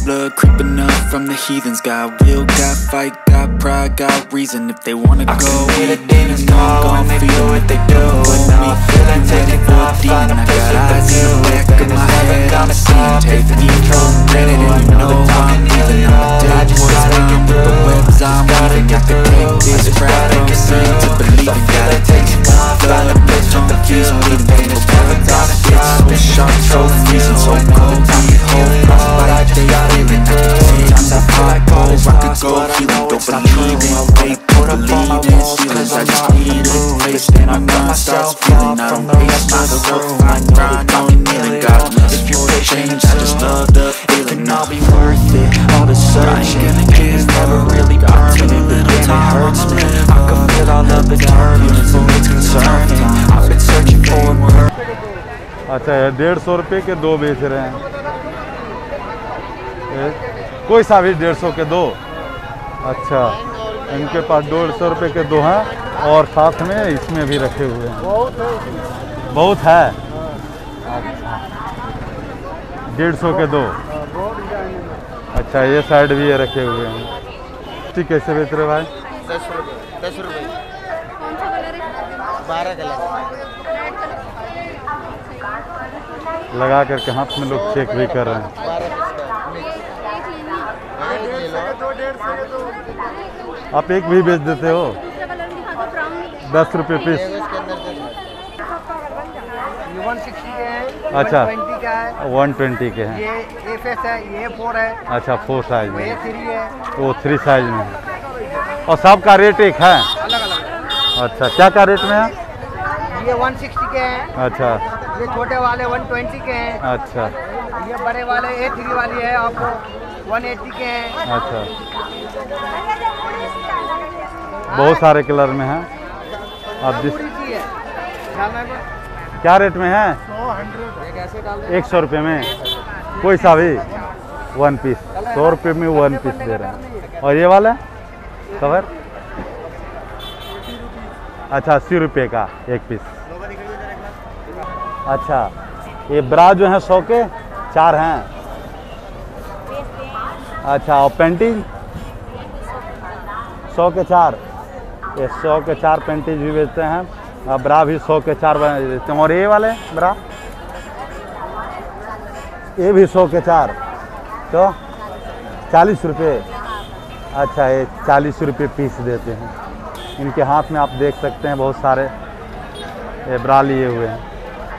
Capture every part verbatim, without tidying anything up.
blood creeping up from the heathens. Got will, got fight, got pride, got reason. If they wanna I go, can hear the eat, demons then I'm call when gon' they feed do 'em. what If they they do. done But with now me, I feel like you taking looking for off, a demon. find a I place got with a eyes in view. the back And of it's my never head, I'm gonna seeing, stop if taking we control. Granted, I and you know know that y'all I'm can heal leaving. it I'ma all. I take just what's gotta mine get with the through. webs Just I'm gotta weaving. get I can through. take I this just crap gotta from get seeing to through. believing. I feel Gotta like take taking some off, find a blood, place with a confuse view. bleeding. The pain Ain't no is never paradise, gonna bitch, stop no if we sharp trophies. And so I know cold, that y'all deep, can whole heal it all. frostbite, I just they gotta feeling. get I can through. take Sometimes I the feel like all pothole, is I could lost, go but I healing. know Don't it's not believe true. in I wanna fate, put up all believe my in walls, ceilings. cause I I'm just not need a through. taste, Everything then I my got mind starts myself feeling. off I from don't the pace rest of the myself, room. I I know grind that y'all on can kneeling. heal it Got all. lust If you for patient change, I just soon, love the it feeling. can all be worth it. All the searching, pain is never really permanent, but damn it hurts me. I can feel all of the turbulence and it's concerning. I've been searching for a purpose. अच्छा ये डेढ़ सौ रुपये के दो बेच रहे हैं, ये, कोई सा भी डेढ़ सौ के दो। अच्छा इनके पास डेढ़ सौ रुपये के दो हैं और साथ में इसमें भी रखे हुए हैं, बहुत है। अच्छा डेढ़ सौ के दो। अच्छा ये साइड भी ये रखे हुए हैं। ठीक कैसे बेच रहे भाई? दस रुपये दस रुपये बारह कलर लगा करके हाथ में लोग चेक भी कर रहे हैं। आप एक भी बेच देते हो? दस रुपये पीस। वन सिक्सटी के हैं, अच्छा वन ट्वेंटी का है, वन ट्वेंटी के हैं। ये एफ एस है, ये फोर है, अच्छा फोर साइज ये में, थ्री है, वो थ्री साइज में है। और सबका रेट एक है? अलग अलग। अच्छा क्या क्या रेट में है? ये वन सिक्सटी के हैं, अच्छा ये छोटे वाले वन ट्वेंटी के हैं, अच्छा ये बड़े वाले ए थ्री वाली है आपको वन एट्टी के हैं। अच्छा बहुत सारे कलर में है। आप जिस पूरी सी है, डालना है क्या रेट में है? एक ऐसे डाल दे। एक सौ रुपये में कोई सा भी वन पीस, सौ रुपये में वन पीस दे रहे हैं। और ये वाला कवर अच्छा अस्सी रुपये का एक पीस। अच्छा ये ब्रा जो है सौ के चार हैं। अच्छा और पेंटिंग सौ के चार, ये सौ के चार पेंटिंग भी बेचते हैं और ब्रा भी सौ के चार बेचते हैं। और ये वाले ब्रा ये भी सौ के चार तो चालीस रुपये। अच्छा ये चालीस रुपये पीस देते हैं। इनके हाथ में आप देख सकते हैं बहुत सारे ये ब्रा लिए हुए हैं।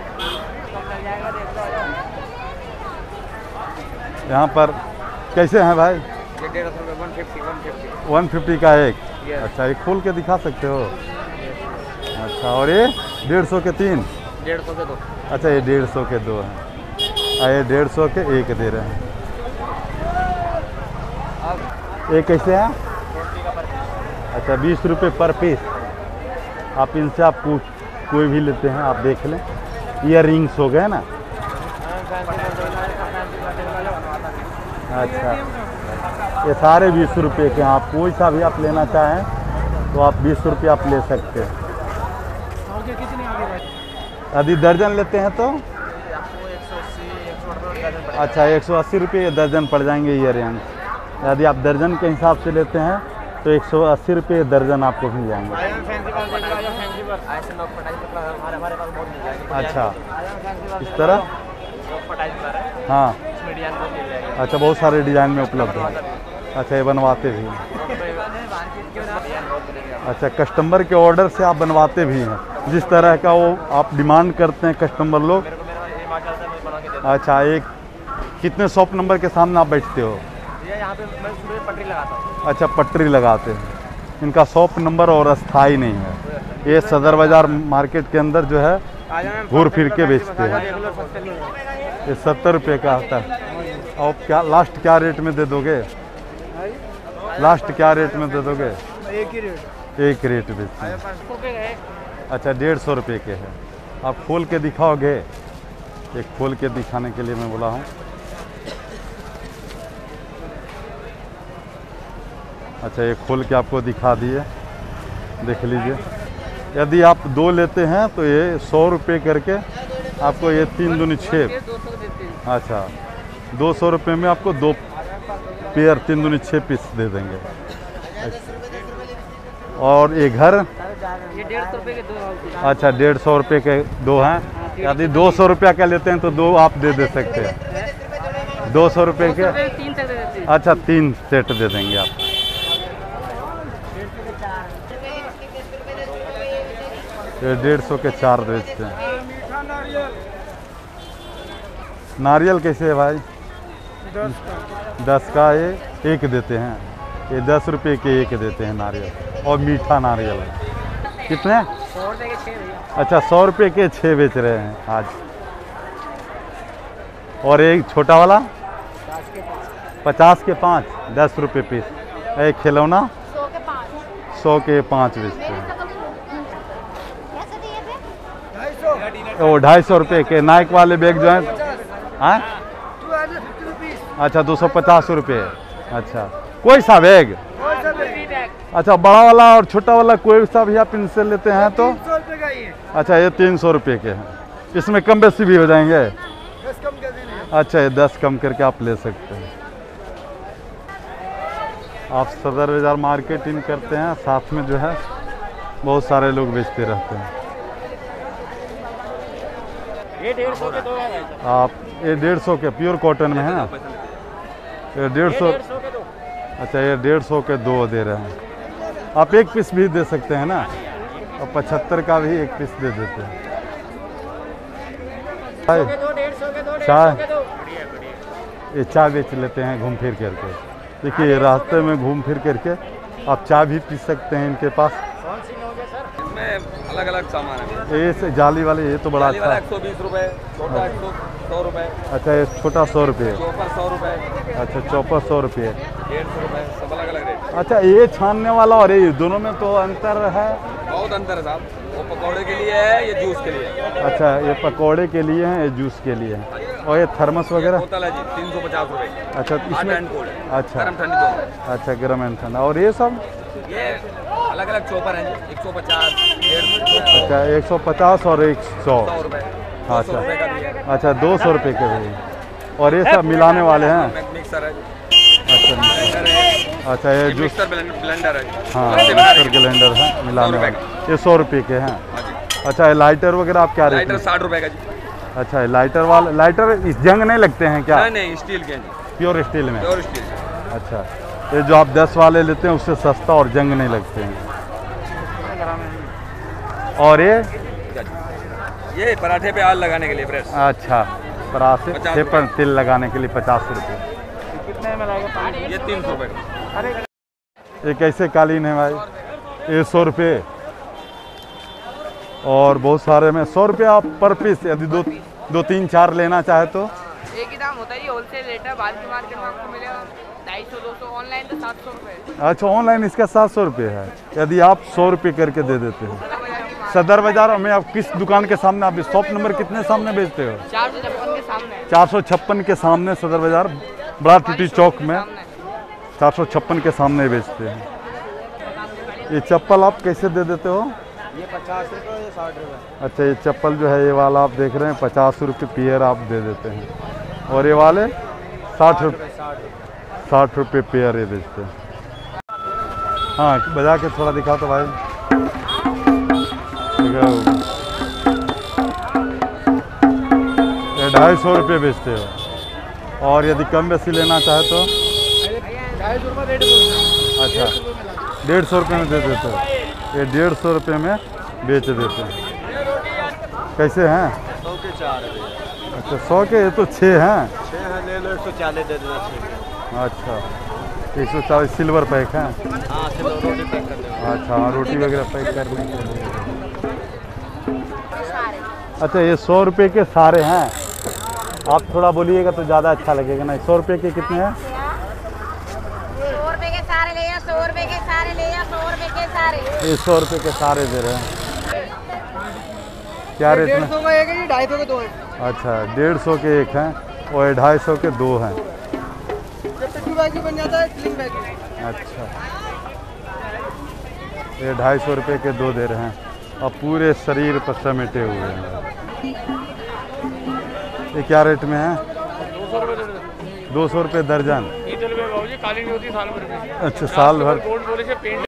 यहाँ पर कैसे हैं भाई? ये डेढ़ सौ रुपये one fifty one fifty one fifty का एक। Yes. अच्छा ये खोल के दिखा सकते हो? अच्छा और ये डेढ़ सौ के तीन? डेढ़ सौ के दो। अच्छा ये डेढ़ सौ के दो हैं और ये डेढ़ सौ के एक दे रहे हैं। ये कैसे हैं? अच्छा बीस रुपये पर पीस। आप इनसे आप को, कोई भी लेते हैं आप देख लें। ईयर रिंग्स हो गए ना। अच्छा ये सारे बीस रुपये के हैं। आप कोई सा भी आप लेना चाहें तो आप बीस रुपये आप ले सकते हैं। यदि दर्जन लेते हैं तो अच्छा एक सौ अस्सी रुपये दर्जन पड़ जाएंगे ईयर रिंग्स। यदि आप दर्जन के हिसाब से लेते हैं तो एक सौ अस्सी रुपये दर्जन आपको मिल जाएंगे। अच्छा इस तरह हाँ अच्छा बहुत सारे डिज़ाइन में उपलब्ध है। अच्छा ये बनवाते भी हैं? अच्छा कस्टमर के ऑर्डर से आप बनवाते भी हैं? जिस तरह का वो आप डिमांड करते हैं कस्टमर लोग। अच्छा एक कितने शॉप नंबर के सामने आप बैठते हो? यहाँ पे मैं सुबह पटरी लगाता हूँ। अच्छा पटरी लगाते हैं। इनका शॉप नंबर और अस्थाई नहीं है। ये सदर बाज़ार मार्केट के अंदर जो है घूर फिर के बेचते हैं। ये सत्तर रुपये का आता है। और क्या लास्ट क्या रेट में दे दोगे? लास्ट क्या रेट में दे दोगे? एक ही रेट एक रेट बेचते हैं। अच्छा डेढ़ सौ रुपये के हैं। आप खोल के दिखाओगे? एक खोल के दिखाने के लिए मैं बोला हूँ। अच्छा ये खोल के आपको दिखा दिए, देख लीजिए। यदि आप दो लेते हैं तो ये सौ रुपये करके आपको ये तीन दूनी छः। अच्छा दो सौ रुपये में आपको दो पेयर तीन दूनी छः पीस दे देंगे। और ये घर ये डेढ़ सौ रुपये के दो। अच्छा, डेढ़ सौ रुपये के दो हैं। यदि दो सौ रुपया का लेते हैं तो दो आप दे दे सकते हैं। दो सौ रुपये के तीन तक दे देते हैं। अच्छा, तीन सेट दे देंगे आप। ये डेढ़ सौ के चार बेचते हैं। नारियल कैसे है भाई? दस का ये एक देते हैं। ये दस रुपए के एक देते हैं नारियल, और मीठा नारियल है। कितने? सौ रुपये के छः भैया। अच्छा, सौ रुपये के छः बेच रहे हैं आज। और एक छोटा वाला पचास के पाँच, दस रुपये पीस। एक खिलौना सौ के पाँच बेचते हैं। ओ ढाई सौ रुपये के नाइक वाले बैग जो हैं, हाँ? अच्छा, दो सौ पचास रुपये। अच्छा, कोई सा बैग? अच्छा, बड़ा वाला और छोटा वाला कोई सा भी आप इनसे लेते हैं तो? अच्छा, ये तीन सौ रुपये के हैं। इसमें कम बेसी भी हो जाएंगे? अच्छा, ये दस कम करके आप ले सकते हैं। आप सदर बाज़ार मार्केटिंग करते हैं, साथ में जो है बहुत सारे लोग बेचते रहते हैं। ये डेढ़ सौ के दो है। आप ये डेढ़ सौ के प्योर कॉटन में है ना? ये डेढ़ सौ। अच्छा, ये डेढ़ सौ के दो दे रहे हैं। आप एक पीस भी दे सकते हैं ना, और पचहत्तर का भी एक पीस दे देते हैं। चाय, ये चाय बेच लेते हैं घूम फिर करके। देखिए, रास्ते में घूम फिर करके आप चाय भी पी सकते हैं इनके पास। इसमें अलग अलग सामान है। ये से जाली वाले, ये तो बड़ा अच्छा है। एक सौ बीस रुपये, छोटा एक सौ सौ रुपये। अच्छा, ये छोटा सौ रुपये। चौपर सौ रुपये। अच्छा, चौपर सौ रुपये। डेढ़ सौ रुपये, सब अलग अलग रेट। अच्छा, ये छानने वाला और ये दोनों में तो अंतर है? बहुत अंतर है साहब। वो पकौड़े के लिए है, ये जूस के लिए है। अच्छा, ये पकौड़े के लिए हैं, ये जूस के लिए है। और ये थर्मस वगैरह? बोतल है जी, तीन सौ पचास रुपये। अच्छा, इसमें एंड कोल्ड। अच्छा, गर्म ठंडी दोनों। अच्छा, गर्म एंड ठंडा। और ये सब ये अलग अलग चौपर हैं जी, एक सौ पचास, डेढ़ सौ। अच्छा, एक सौ पचास और एक सौ। सौ रुपये। अच्छा, अच्छा, दो सौ रुपये के भी। और ये सब मिलाने वाले हैं? मिक्सर है। अच्छा, अच्छा, ये जूस मिक्सर ब्लेंडर है। हाँ, मिक्सर ब्लेंडर है मिलाने वाले, ये सौ रुपये के हैं। अच्छा, ये लाइटर वगैरह आप क्या रेट? लाइटर साठ रुपये का जी। अच्छा, ये लाइटर वाला, लाइटर इस जंग नहीं लगते हैं क्या? नहीं नहीं, स्टील के हैं जी। प्योर स्टील में? Pure steel. अच्छा, ये जो आप दस वाले लेते हैं उससे सस्ता और जंग नहीं लगते हैं। और ये ये पराठे पे आल लगाने के लिए प्रेस। अच्छा, पराठे पर तिल लगाने के लिए पचास रुपये। कितने में लगेगा? ये तीन सौ रुपये का। ये कैसे कालीन है भाई? ये सौ रुपये। और बहुत सारे में सौ रुपये आप पर पीस, यदि दो दो तीन चार लेना चाहे तो? एक ही दाम होता है, ये होलसेल रेट है। बाहर की मार्केट में आपको मिलेगा ढाई सौ दो सौ, ऑनलाइन तो सात सौ रुपये। अच्छा, ऑनलाइन इसका सात सौ रुपये है, यदि आप सौ रुपये करके दे देते हो। सदर बाजार में आप किस दुकान के सामने, आप शॉप नंबर कितने सामने बेचते हो? चार सौ छप्पन के सामने। चार सौ छप्पन के सामने सदर बाजार बड़ा टूटी चौक में चार सौ छप्पन के सामने बेचते हैं। ये चप्पल आप कैसे दे देते हो? ये पचास रुपये, ये साठ रुपये। अच्छा, ये चप्पल जो है ये वाला आप देख रहे हैं पचास रुपये पेयर आप दे देते हैं, और ये वाले साठ रुपये साठ रुपये पेयर ये बेचते हैं। हाँ, बजा के थोड़ा दिखाओ तो भाई। ये ढाई सौ रुपये बेचते हो, और यदि कम बेसी लेना चाहे तो? ढाई सौ रुपये रेट। अच्छा, डेढ़ सौ रुपये में दे देते हो। ये डेढ़ सौ रुपये में बेच देते हैं। कैसे हैं? सौ के चार है। अच्छा, सौ के ये तो छः हैं। छः है, ले लो, एक सौ चालीस दे देना छः। अच्छा, एक सौ चालीस सिल्वर पैक हैं? हाँ, रोटी पैक कर देना। अच्छा, रोटी वगैरह पैक करने के लिए। अच्छा, ये सौ रुपये के सारे हैं। आप थोड़ा बोलिएगा तो ज़्यादा अच्छा लगेगा ना। सौ रुपये के कितने हैं? सौ रुपये के सारे ले या सौ रुपये के सारे ले या सौ रुपये के सारे। ये सौ रुपये के सारे दे रहे हैं। क्या रेट में? डेढ़ सौ का एक है जी, ढाई सौ के दो है। अच्छा, डेढ़ सौ के एक हैं और ढाई सौ के दो हैं। बैग भी बन जाता है, स्लिंग बैग भी। अच्छा, ये ढाई सौ रुपये के दो दे रहे हैं, और पूरे शरीर पर समेटे हुए हैं। ये क्या रेट में है? दो सौ रुपये दो सौ रुपये दर्जन। ईटल बैग हो जी, में काली नहीं होती साल भर में। अच्छा साल भर। गोल्ड पॉलिश है, पेंट।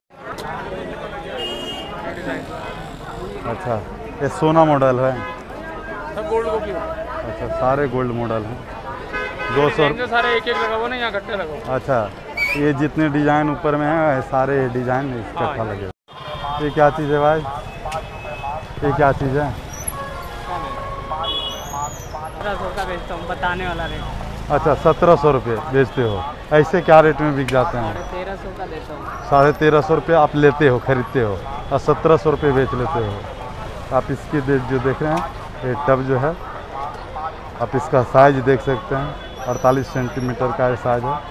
अच्छा ये सोना मॉडल है, सब गोल्ड कॉपी। अच्छा सारे गोल्ड मॉडल हैं। दो सौ सारे एक एक लगा हुआ ना, यहाँ गट्टे लगा हुआ। अच्छा ये जितने डिजाइन ऊपर में है सारे डिजाइन इकट्ठा लगे। ये क्या चीज़ है भाई, ये क्या चीज़ है? सत्रह सौ का बेचता हूँ, बताने वाला रेट। अच्छा सत्रह सौ रुपये बेचते हो, ऐसे क्या रेट में बिक जाते हैं? तेरह सौ का देता हूँ। साढ़े तेरह सौ रुपये आप लेते हो, खरीदते हो, और सत्रह सौ रुपये बेच लेते हो। आप इसकी दे, जो देख रहे हैं ये टब जो है, आप इसका साइज देख सकते हैं, अड़तालीस सेंटीमीटर का ये साइज है।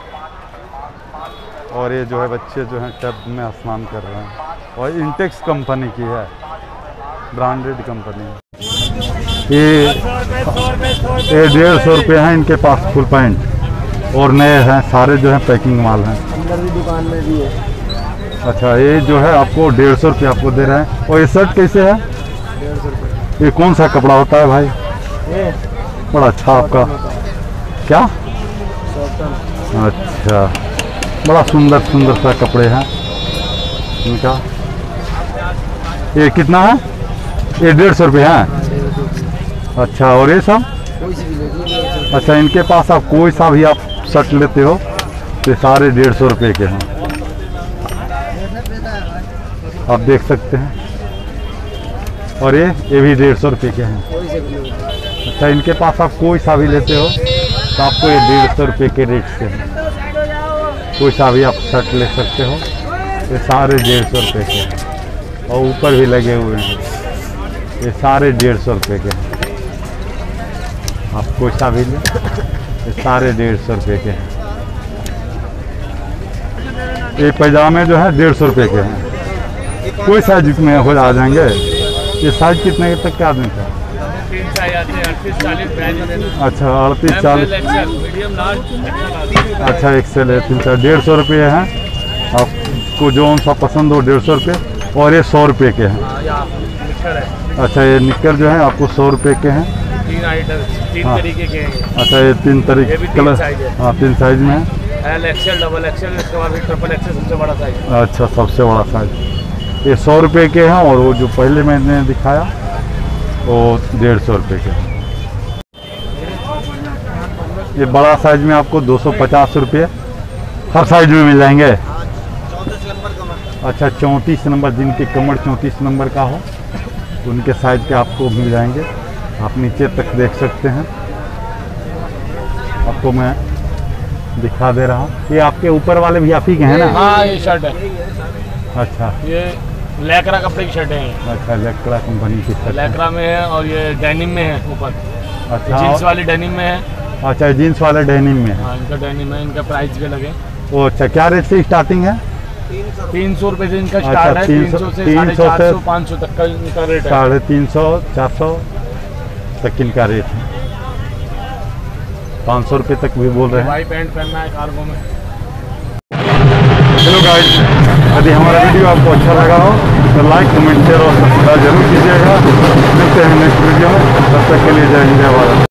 और ये जो है बच्चे जो हैं टब में स्नान कर रहे हैं, और इंटेक्स कंपनी की है, ब्रांडेड कंपनी है। ये ये डेढ़ सौ रुपये हैं इनके पास फुल पैंट, और नए हैं सारे जो हैं पैकिंग माल हैं। अंदर भी दुकान में भी है। अच्छा ये जो है आपको डेढ़ सौ रुपये आपको दे रहे हैं। और ये शर्ट कैसे है? डेढ़ सौ रुपये। ये कौन सा कपड़ा होता है भाई? ये बड़ा अच्छा आपका, क्या? कॉटन। अच्छा बड़ा सुंदर सुंदर सा कपड़े हैं इनका। ये कितना है? ये डेढ़ सौ रुपये हैं। अच्छा और ये सब? कोई सी भी लेगी। अच्छा इनके पास आप कोई सा भी आप शर्ट लेते हो तो सारे डेढ़ सौ रुपये के हैं, आप देख सकते हैं। और ये ये भी डेढ़ सौ रुपये के हैं। कोई से भी लेगी। अच्छा इनके पास आप कोई सा भी लेते हो तो आपको ये डेढ़ सौ रुपये के रेट से है। कोई सा भी आप शर्ट ले सकते हो, ये सारे डेढ़ सौ रुपये के हैं। और ऊपर भी लगे हुए हैं, ये सारे डेढ़ सौ रुपये के हैं। आप कोई सा भी लें, ये सारे डेढ़ सौ रुपये के हैं। ये पैजामे जो है डेढ़ सौ रुपये के हैं। कोई साइज में हो आ जाएंगे। ये साइज कितने तक के आदमी का? तीन साइज आते हैं, अड़तीस चालीस ब्रांड। अच्छा अड़तीस चालीस, मीडियम लार्ज। अच्छा एक्सेल है, तीन चार डेढ़ सौ रुपये हैं। आपको जो सा पसंद हो डेढ़ सौ रुपये। और ये सौ रुपये के हैं। अच्छा ये निक्कर जो है आपको सौ रुपये के हैं। तीन आइटम, तीन हाँ। तरीके के हैं। अच्छा ये तीन ये तरीके भी तीन कलर, साइज है। हाँ तीन साइज में है। एल एक्सेल, डबल एक्सेल, इसके बाद ट्रिपल एक्सेल सबसे बड़ा साइज। अच्छा सबसे बड़ा साइज ये सौ रुपये के हैं। और वो जो पहले मैंने दिखाया वो डेढ़ सौ रुपये के हैं। ये बड़ा साइज में आपको दो सौ पचास रुपये हर साइज में मिल जाएंगे। अच्छा चौंतीस नंबर, जिनकी कमर चौंतीस नंबर का हो उनके साइज के आपको मिल जाएंगे। आप नीचे तक देख सकते हैं, आपको मैं दिखा दे रहा हूँ। ये आपके ऊपर वाले भी आप ही के हैं ना? हाँ ये शर्ट है। अच्छा ये लैक्रा कपड़े की शर्ट है। अच्छा लैक्रा कंपनी की शर्ट। लैक्रा में है और ये डेनिम में है ऊपर। अच्छा जीन्स वाली डेनिम में है। अच्छा जीन्स वाला डेनिम में है। हाँ इनका डेनिम है, इनका प्राइस भी लगे। वो अच्छा क्या रेट से स्टार्टिंग है? तीन सौ रुपये से इनका अच्छा, स्टार्ट है। तीन तीन सौ- सौ से तीन साढ़े सौ चार से- सौ पाँच सौ तक का इनका रेट है। साढ़े तीन सौ चार सौ तक इनका रेट है। पाँच सौ रुपये तक भी बोल रहे हैं। वाई पैंट पहनना है कार्गो में। हेलो गाइस, यदि हमारा वीडियो आपको अच्छा लगा हो तो लाइक कमेंट शेयर और सब्सक्राइब जरूर कीजिएगा। मिलते हैं नेक्स्ट वीडियो में, तब तक के लिए जय हिंद जय भारत।